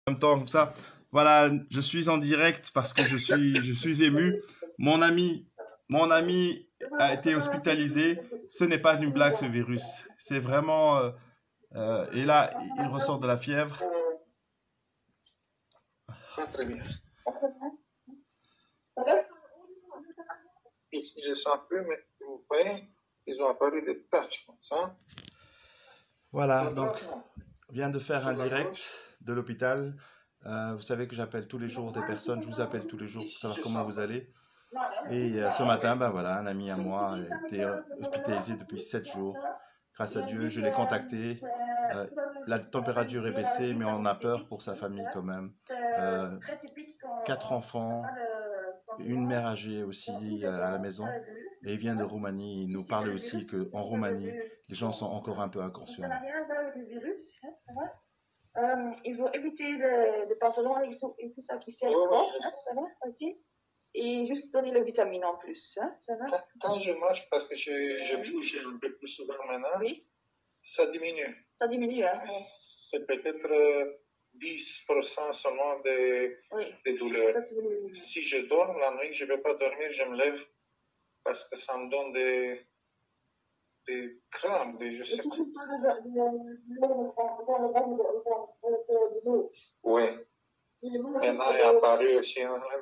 En même temps, comme ça, voilà, je suis en direct parce que je suis ému. Mon ami, mon ami a été hospitalisé. Ce n'est pas une blague, ce virus. C'est vraiment. Et là, il ressort de la fièvre. Ça, très bien. Ici, je sens plus, mais vous voyez, ils ont apparu des taches comme ça. Voilà, donc, je viens de faire un direct de l'hôpital. Vous savez que j'appelle tous les jours des personnes. Je vous appelle tous les jours pour savoir comment vous allez. Et ce matin, ben voilà, un ami à moi a été hospitalisé depuis 7 jours. Grâce à Dieu, je l'ai contacté. La température est baissée, mais on a peur pour sa famille quand même. 4 enfants, une mère âgée aussi à la maison. Et il vient de Roumanie. Il nous parlait aussi qu'en Roumanie, les gens sont encore un peu inconscients. Ça n'a rien à voir avec le virus, hein, ça va. Il faut éviter les pantalons et tout ça qui fait trop, hein, ça va, ok. Et juste donner le vitamine en plus, hein, ça va. Quand je marche, parce que je bouge un peu plus souvent maintenant, Oui. Ça diminue. Ça diminue, hein. C'est peut-être 10% seulement des douleurs. Ça, si je dors la nuit, je ne vais pas dormir, je me lève parce que ça me donne des crampes, je sais pas. Oui. Maintenant, il est apparu aussi.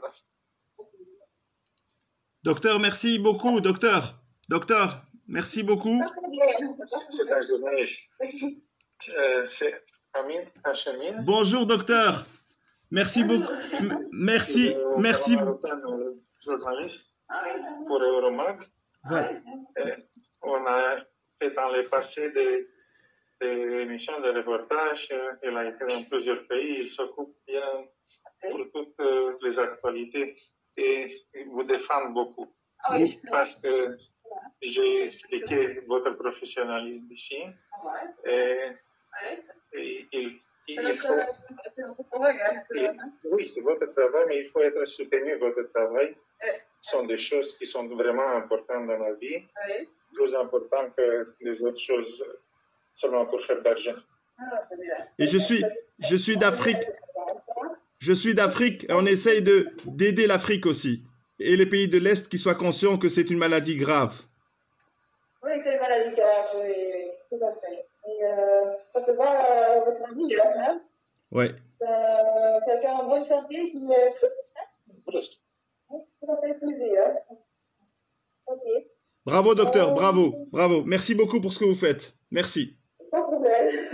Docteur, merci beaucoup, docteur. Docteur, merci beaucoup. C'est un journaliste. C'est Amin Hachemine. Bonjour, docteur. Merci beaucoup. Merci, merci. Journaliste pour Euromag. Voilà. On a fait dans le passé des émissions de reportage. Il a été dans plusieurs pays. Il s'occupe bien pour toutes les actualités et il vous défend beaucoup. Oui. Parce que j'ai expliqué votre professionnalisme ici. Il faut, oui, c'est votre travail, mais il faut être soutenu. Votre travail sont des choses qui sont vraiment importantes dans la vie, plus importantes que les autres choses seulement pour faire de l'argent. Et je suis d'Afrique. Je suis d'Afrique et on essaye d'aider l'Afrique aussi. Et les pays de l'Est qui soient conscients que c'est une maladie grave. Oui, c'est une maladie grave, oui, tout à fait. Et ça se voit à votre avis, hein? Oui. Quelqu'un en bonne santé qui est plus. Ça fait plaisir, hein? Ok. Bravo, docteur, bravo, bravo. Merci beaucoup pour ce que vous faites. Merci. Sans problème.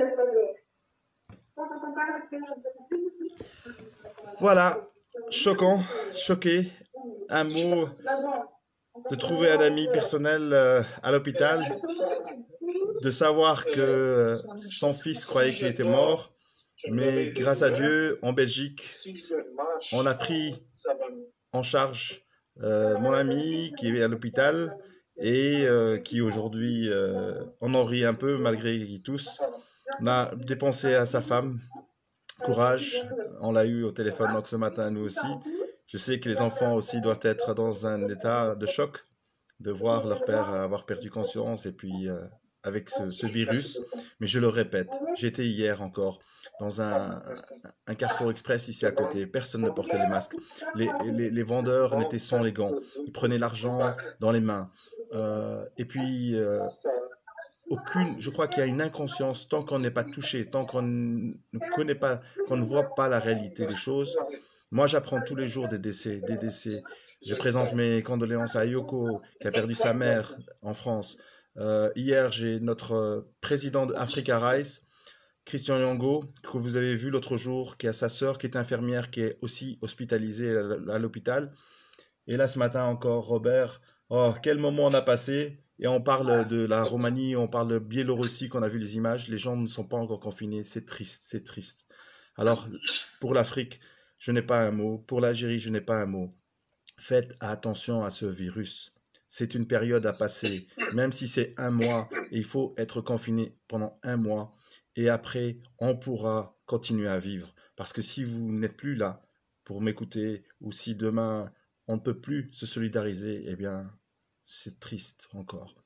Voilà, choquant, choqué. Un mot de trouver un ami personnel à l'hôpital, de savoir que son fils croyait qu'il était mort, mais grâce à Dieu, en Belgique, on a pris en charge mon ami qui est à l'hôpital et qui aujourd'hui on en rit un peu malgré tous. On a dépensé à sa femme. Courage, on l'a eu au téléphone donc ce matin nous aussi. Je sais que les enfants aussi doivent être dans un état de choc de voir leur père avoir perdu conscience et puis avec ce virus. Mais je le répète, j'étais hier encore dans un Carrefour Express ici à côté. Personne ne portait les masques. Les vendeurs n'étaient sans les gants. Ils prenaient l'argent dans les mains. Et puis je crois qu'il y a une inconscience tant qu'on n'est pas touché, tant qu'on ne connaît pas, qu'on ne voit pas la réalité des choses. Moi, j'apprends tous les jours des décès. Je présente mes condoléances à Yoko, qui a perdu sa mère en France. Hier, j'ai notre président d'Africa Rice, Christian Yongo, que vous avez vu l'autre jour, qui a sa sœur, qui est infirmière, qui est aussi hospitalisée à l'hôpital. Et là, ce matin encore, Robert, oh, quel moment on a passé. Et on parle de la Roumanie, on parle de Biélorussie, qu'on a vu les images. Les gens ne sont pas encore confinés. C'est triste, c'est triste. Alors, pour l'Afrique, je n'ai pas un mot. Pour l'Algérie, je n'ai pas un mot. Faites attention à ce virus. C'est une période à passer. Même si c'est un mois, et il faut être confiné pendant un mois. Et après, on pourra continuer à vivre. Parce que si vous n'êtes plus là pour m'écouter, ou si demain on ne peut plus se solidariser, eh bien, c'est triste encore.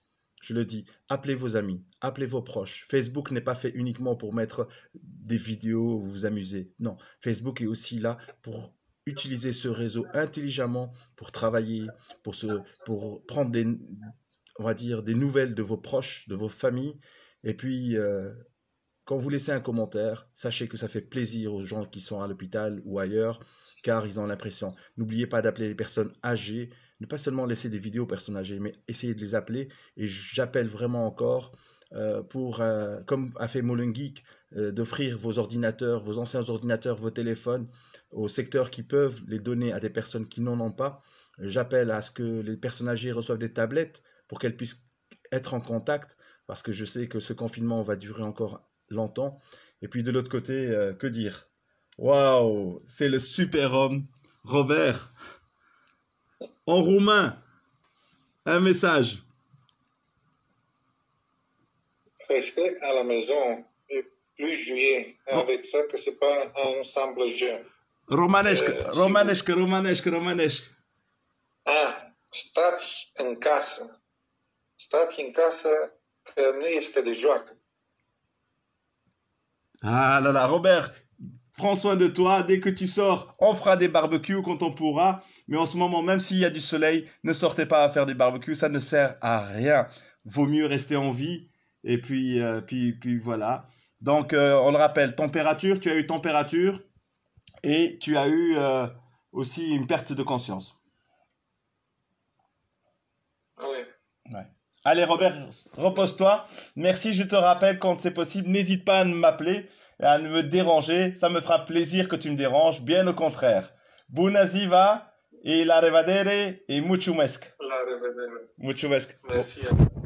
je le dis, appelez vos amis, appelez vos proches. Facebook n'est pas fait uniquement pour mettre des vidéos où vous vous amusez. Non, Facebook est aussi là pour utiliser ce réseau intelligemment, pour travailler, pour prendre on va dire, des nouvelles de vos proches, de vos familles. Et puis, quand vous laissez un commentaire, sachez que ça fait plaisir aux gens qui sont à l'hôpital ou ailleurs, car ils ont l'impression. N'oubliez pas d'appeler les personnes âgées, ne pas seulement laisser des vidéos aux personnes âgées, mais essayez de les appeler. Et j'appelle vraiment encore comme a fait Molengeek, d'offrir vos ordinateurs, vos anciens ordinateurs, vos téléphones aux secteurs qui peuvent les donner à des personnes qui n'en ont pas. J'appelle à ce que les personnes âgées reçoivent des tablettes pour qu'elles puissent être en contact, parce que je sais que ce confinement va durer encore longtemps. Et puis de l'autre côté, que dire? Waouh, c'est le super-homme Robert. En roumain, un message. Rester à la maison est plus juillet avec ça que c'est pas un ensemble jeune. Romanesque. Stați în casă. Stați în casă că nu este de joacă. Ah là là, Robert, prends soin de toi. Dès que tu sors, on fera des barbecues quand on pourra. Mais en ce moment, même s'il y a du soleil, ne sortez pas à faire des barbecues. Ça ne sert à rien. Vaut mieux rester en vie. Et puis voilà. Donc, on le rappelle, température, tu as eu température et tu as eu aussi une perte de conscience. Oui. Ouais. Allez, Robert, repose-toi. Merci, je te rappelle quand c'est possible. N'hésite pas à m'appeler, à me déranger. Ça me fera plaisir que tu me déranges. Bien au contraire. Bună ziua et la revedere et mulțumesc. La revedere. Mulțumesc. Merci.